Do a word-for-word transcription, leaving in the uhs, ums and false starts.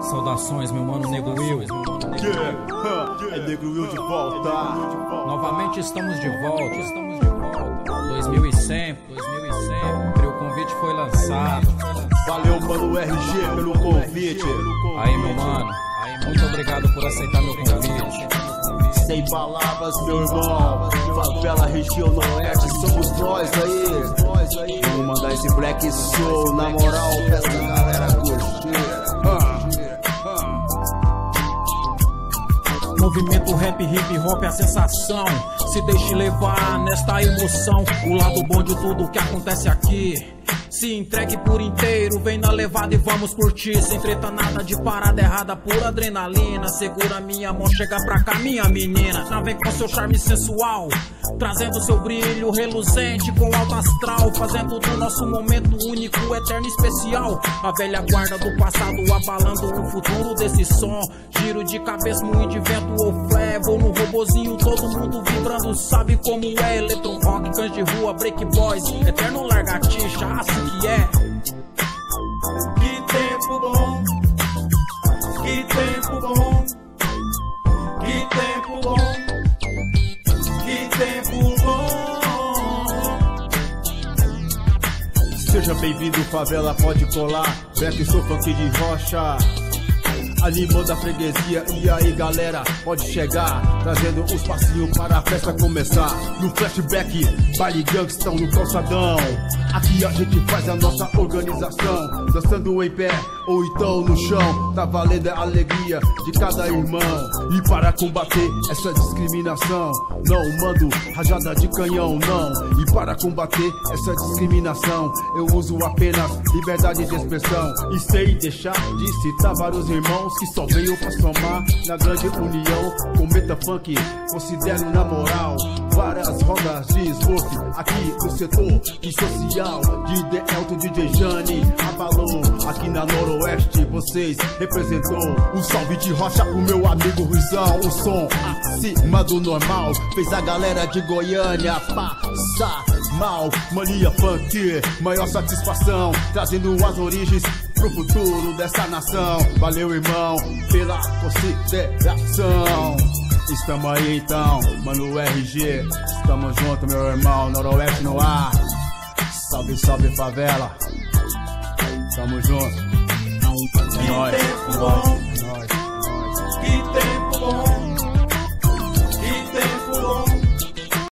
Saudações, meu mano Nego Will. Yeah. É Nego Will de volta. Novamente estamos de volta. Estamos de volta. dois mil e cem, dois mil e cem. O convite foi lançado. Valeu, mano R G, pelo convite. Aí, meu mano. Aí, muito obrigado por aceitar meu convite. Sem palavras, meu irmão. Favela, região noroeste, somos nós aí. Vamos mandar esse Black Soul, na moral, peça a galera curtir. Movimento rap, hip hop é a sensação. Se deixe levar nesta emoção. O lado bom de tudo que acontece aqui. Se entregue por inteiro, vem na levada e vamos curtir. Sem treta nada de parada errada, pura adrenalina. Segura minha mão, chega pra cá minha menina. Já vem com seu charme sensual, trazendo seu brilho reluzente com alto astral. Fazendo do nosso momento único, eterno e especial. A velha guarda do passado abalando o futuro desse som. Giro de cabeça, moinho de vento ou fé. Vou no robozinho, todo mundo vibrando. Sabe como é, eletro rock, cães de rua, break boys, eterno largatixa, assim que é. Que tempo bom, que tempo bom, que tempo bom, que tempo bom. Seja bem-vindo, favela, pode colar. Black Soul, funk de rocha, animando a freguesia. E aí, galera, pode chegar, trazendo os passinhos para a festa começar. No flashback, baile gangstão no calçadão. Aqui a gente faz a nossa organização, dançando em pé ou então no chão. Tá valendo a alegria de cada irmão. E para combater essa discriminação, não mando rajada de canhão, não. E para combater essa discriminação, eu uso apenas liberdade de expressão. E sei deixar de citar vários irmãos que só veio pra somar na grande união. Cometa funk, considero na moral. Várias rodas de esforço aqui no setor e social. De D Elton, D J Jani, abalou aqui na Noroeste, vocês representou. Um salve de rocha pro meu amigo Ruizão. O som acima do normal fez a galera de Goiânia passar mal. Mania funk, maior satisfação, trazendo as origens pro futuro dessa nação. Valeu, irmão, pela consideração. Estamos aí então, mano R G. Estamos junto, meu irmão, Noroeste no ar. Salve, salve, favela. Tamo junto. É nóis, é nóis, é nóis. Que tempo bom,